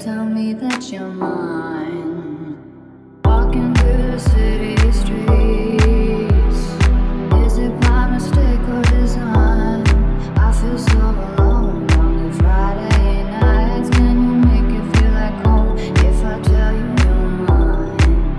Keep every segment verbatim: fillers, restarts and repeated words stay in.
tell me that you're mine. Walking through the city streets, is it my mistake or design? I feel so alone on the Friday nights. Can you make it feel like home if I tell you you're mine?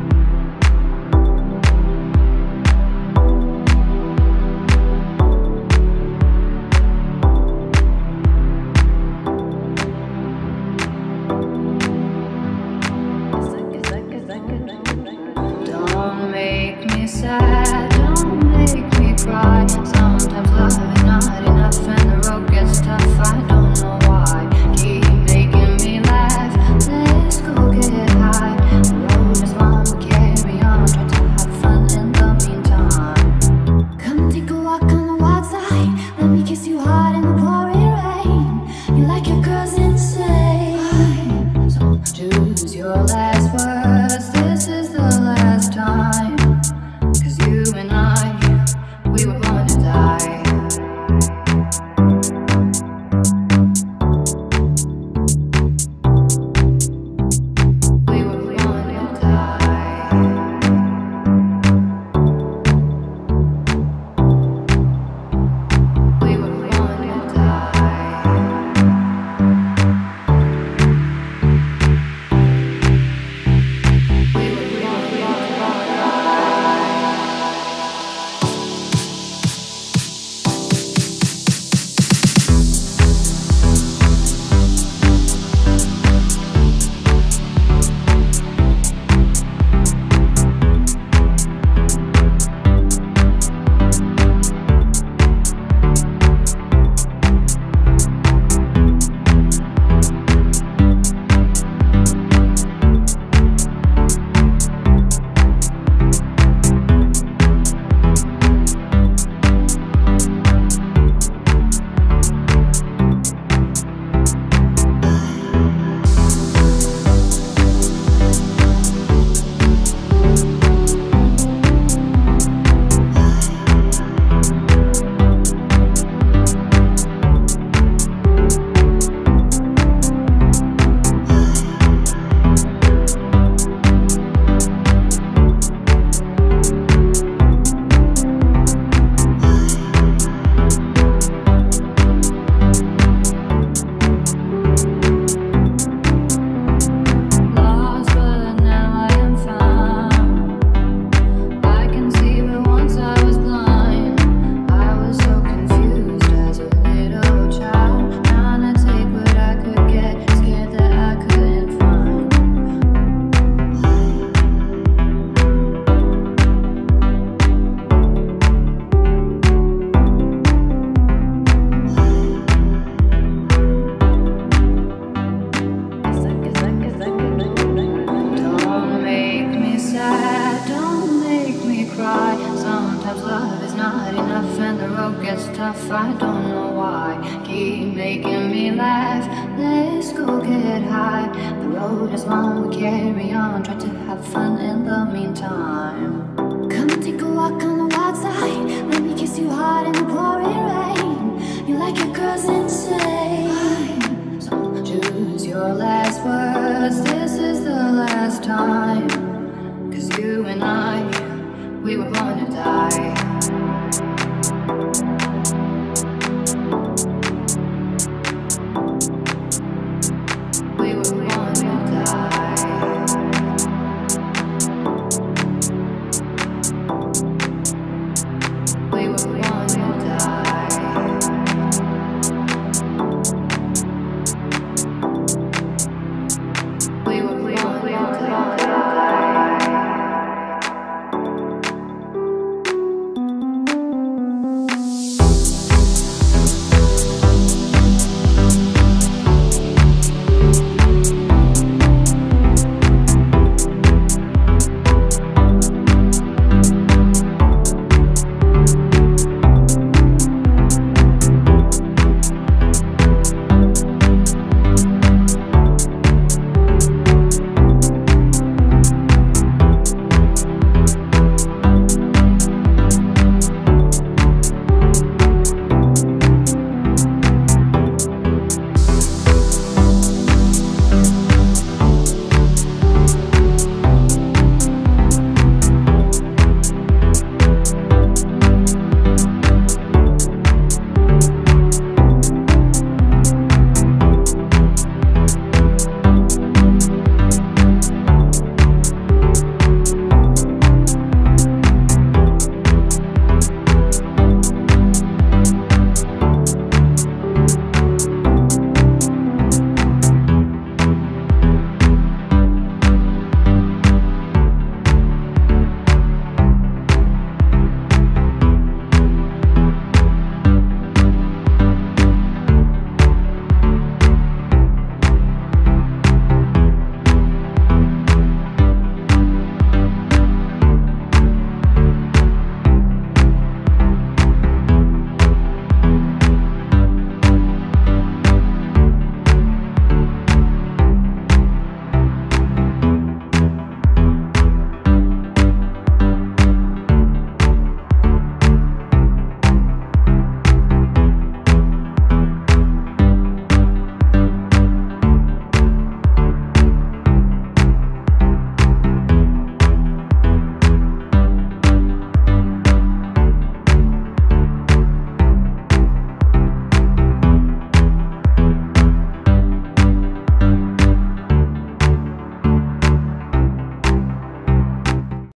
Don't make me sad, don't make me cry. Sometimes love is not enough and the road gets tough. I don't know why. Keep making me laugh. Let's go get high. The road is long, we carry on. Try to have fun in the meantime. Come take a walk on the wild side. Let me kiss you hard in the pouring rain. You like your girls insane, so choose your last words. This is the last time. Cause you and I, we were born to die. We were born to die. We were born to die. We were born to die. Lost, but now I am found. I can see, but once I was blind. I was so confused as a little child, trying to take what I could get, scared that I couldn't find. Don't make me sad, don't make me cry. Sometimes love is not enough and the road gets tough. I don't know why. Keep making me laugh. Let's go get high. The road is long, we carry on. Try to have fun in the meantime. Come take a walk on the wild side. Let me kiss you hard in the pouring rain. You like your girls insane.